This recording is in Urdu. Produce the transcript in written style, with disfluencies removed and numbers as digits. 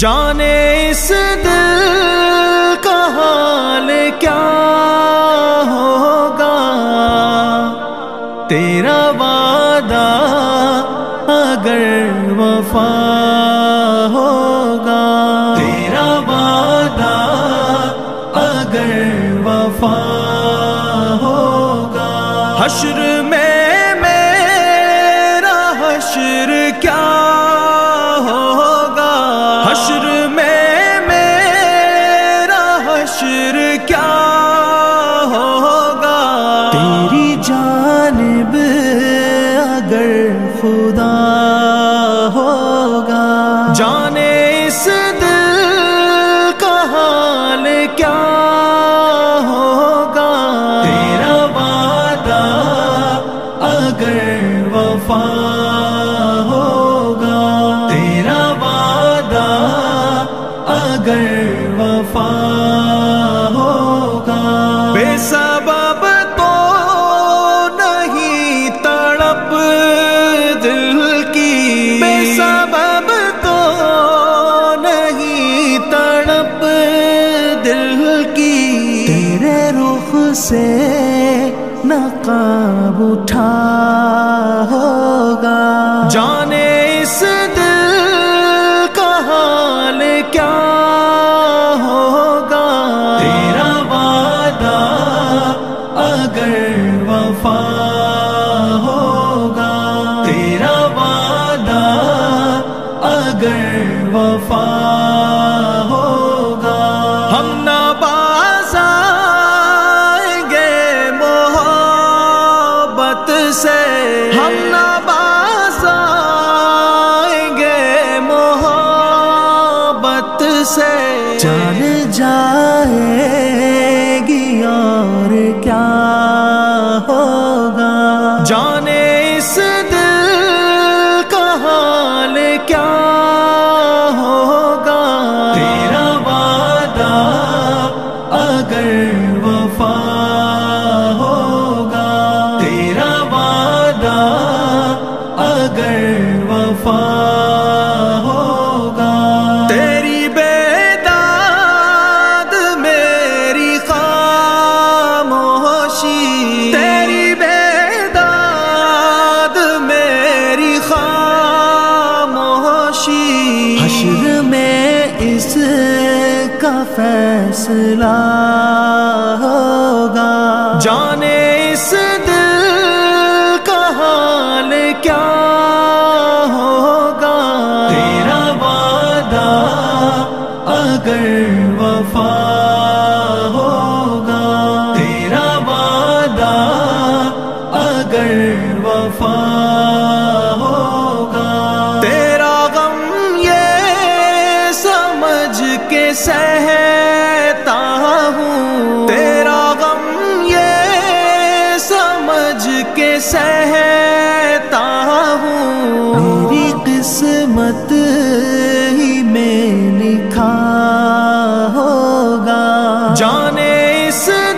جانے اس دل کا حال کیا ہوگا، تیرا وعدہ اگر وفا ہوگا، تیرا وعدہ اگر وفا ہوگا، حشر میں میرا حشر کیا ہوگا، حشر میں میرا حشر کیا ہوگا، تیری جانب اگر خدا ہوگا، جانے اس دل کا حال کیا ہوگا، تیرا وعدہ اگر وفا ہوگا، تیرا وعدہ اگر وفا ہوگا، بے سبب تو نہیں تڑپ دل کی، بے سبب تو نہیں تڑپ دل کی، تیرے رخ سے نقاب اٹھا ہوگا، جانے اس دل کا حال کیا ہوگا، تیرا وعدہ اگر وفا ہوگا، تیرا وعدہ اگر وفا ہوگا، ہم نہ باز آئیں گے محبت سے، ہم نہ باز آئیں گے محبت سے، جان جائے گی اور کیا ہوگا، جانے اس دل کا حال کیا ہوگا، تیرا وعدہ اگر وفا ہوگا، تیرا وعدہ اگر وفا ہوگا، تیری بیداد میری خاموشی، تیری بیداد میری خاموشی، حشر میں اس کا فیصلہ ہوگا، جانے اس دل کا حال کیا ہوگا، تیرا وعدہ اگر وفا ہوگا، تیرا وعدہ اگر وفا ہوگا، تیرا غم یہ سمجھ کے سہتا ہوں، تیرا غم یہ سمجھ کے سہتا ہوں، میری قسمت ہی میں لکھا ہوگا، جانے اس